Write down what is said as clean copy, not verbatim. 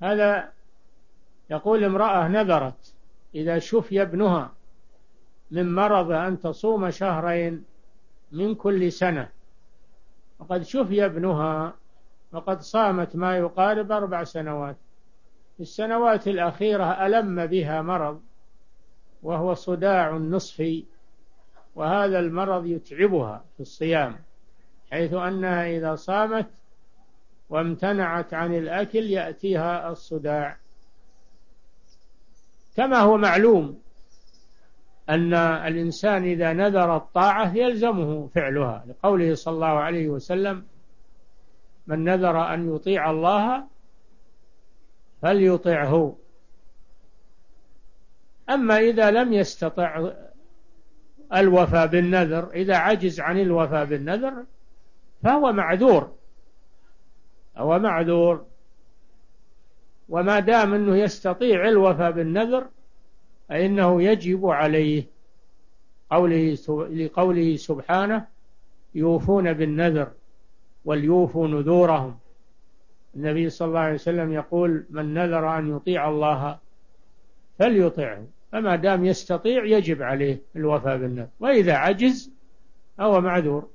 هذا يقول امرأة نذرت إذا شفي ابنها من مرض أن تصوم شهرين من كل سنة، وقد شفي ابنها وقد صامت ما يقارب 4 سنوات. في السنوات الأخيرة ألم بها مرض وهو صداع نصفي، وهذا المرض يتعبها في الصيام، حيث أنها إذا صامت وامتنعت عن الأكل يأتيها الصداع. كما هو معلوم أن الإنسان إذا نذر الطاعة يلزمه فعلها، لقوله صلى الله عليه وسلم: من نذر أن يطيع الله فليطعه. أما إذا لم يستطع الوفاء بالنذر، إذا عجز عن الوفاء بالنذر فهو معذور، هو معذور. وما دام أنه يستطيع الوفاء بالنذر فإنه يجب عليه، لقوله سبحانه: يوفون بالنذر وليوفوا نذورهم. النبي صلى الله عليه وسلم يقول: من نذر أن يطيع الله فليطعه. فما دام يستطيع يجب عليه الوفاء بالنذر، وإذا عجز هو معذور.